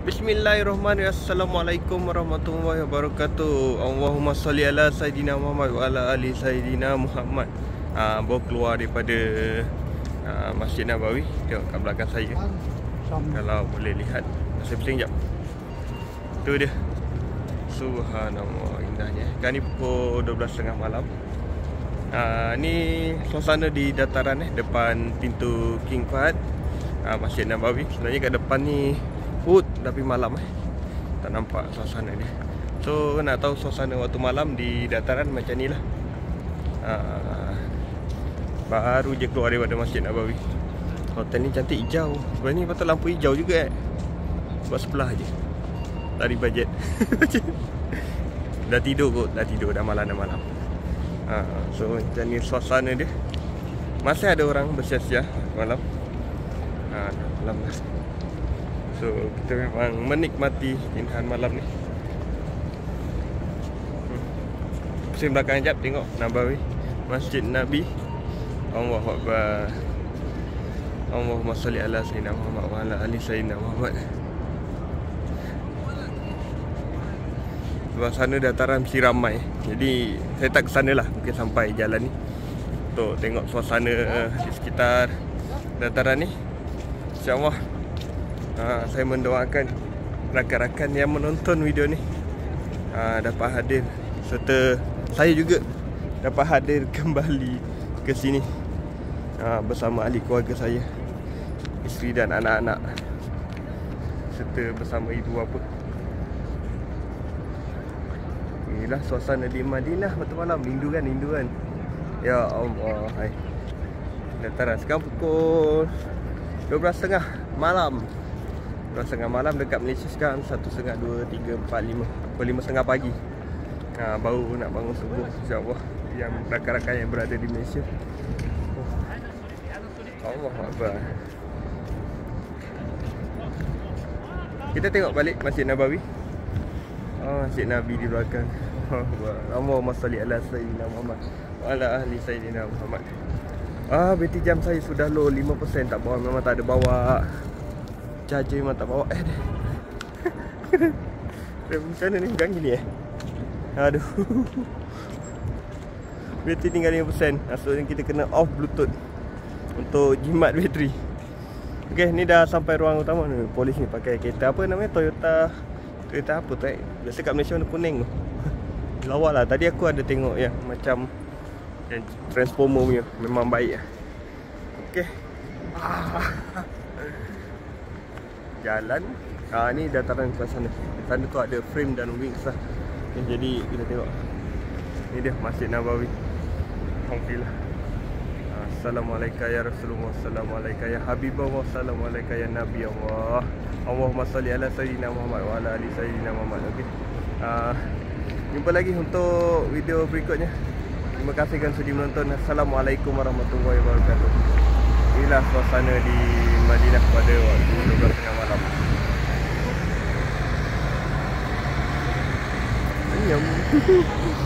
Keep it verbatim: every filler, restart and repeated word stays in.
Bismillahirrahmanirrahim. Assalamualaikum warahmatullahi wabarakatuh. Allahumma salli ala Sayyidina Muhammad wa ala ali Sayyidina Muhammad. ha, Baru keluar daripada ha, Masjid Nabawi. Tengok kat belakang saya, kalau boleh lihat. Saya pusing sekejap. Tu dia. Subhanallah, indahnya. Sekarang ni pukul dua belas tiga puluh malam. ha, Ni suasana di dataran eh, depan pintu King Fahd, ha, Masjid Nabawi. Sebenarnya kat depan ni Wood, tapi malam eh tak nampak suasana dia. So nak tahu suasana waktu malam di dataran macam ni lah. ha, Baru je keluar daripada Masjid Nabawi. Hotel ni cantik hijau. Sebenarnya patut lampu hijau juga eh. Buat sebelah je. Lari bajet. Dah tidur kot. Dah tidur. Dah malam dah malam. ha, So macam ni suasana dia. Masih ada orang bersiap-siap malam. ha, Malam dah. So kita memang menikmati keindahan malam ni. hmm. Pusing belakang sekejap, tengok Nabawi, Masjid Nabi. Allahu Akbar. Allahumma salli ala Sayyidina Muhammad wa ala ali Sayyidina Muhammad. Luar sana dataran mesti ramai. Jadi saya tak ke sana lah, mungkin sampai jalan ni untuk tengok suasana di sekitar dataran ni. InsyaAllah Ha, saya mendoakan rakan-rakan yang menonton video ni ha, dapat hadir, serta saya juga dapat hadir kembali ke sini ha, bersama ahli keluarga saya, isteri dan anak-anak, serta bersama ibu bapa. Inilah suasana di Madinah waktu malam. Rindu kan, rindu kan. Ya Allah. Hai. Dataran sekarang pukul dua belas tiga puluh malam. dua belas tiga puluh malam. Dekat Malaysia sekarang satu tiga puluh, dua, tiga, empat, lima. Pukul lima tiga puluh pagi. ha, Baru nak bangun subuh, insyaAllah. Yang rakan-rakan yang berada di Malaysia. oh. Allah Akbar. Kita tengok balik Masjid Nabawi. oh, Masjid Nabi di belakang. Allahumma salli ala Sayyidina Muhammad wa ala ahli Sayyidina Muhammad. Ah, bateri jam saya sudah low lima peratus. Tak bawa, memang tak ada bawa charger, memang tak bawa. Eh macam mana ni, gang gini eh. Aduh. Bateri tinggal lima peratus. Maksudnya kita kena off Bluetooth untuk jimat bateri. Okay, ni dah sampai ruang utama ni. Polis ni pakai kereta apa namanya, Toyota. Kereta apa tu eh? Biasa kat Malaysia warna kuning tu. Lawa lah. Tadi aku ada tengok yang macam yang transformer punya. Memang baik lah. Okay. ah. Jalan. Ah, ni dataran ke sana. Sana tu ada frame dan wings lah. Okay, jadi kita tengok. Ni dia Masjid Nabawi. Alhamdulillah. Assalamualaikum ya Rasulullah, Assalamualaikum ya Habibullah, Assalamualaikum ya Nabi Allah. Allahumma salli ala Sayyidina Muhammad wa ala ali Sayyidina Muhammad. Okey. Ah, jumpa lagi untuk video berikutnya. Terima kasih kerana sudi menonton. Assalamualaikum warahmatullahi wabarakatuh. Inilah suasana di Madinah pada waktu dua belas tiga puluh malam. Senyum.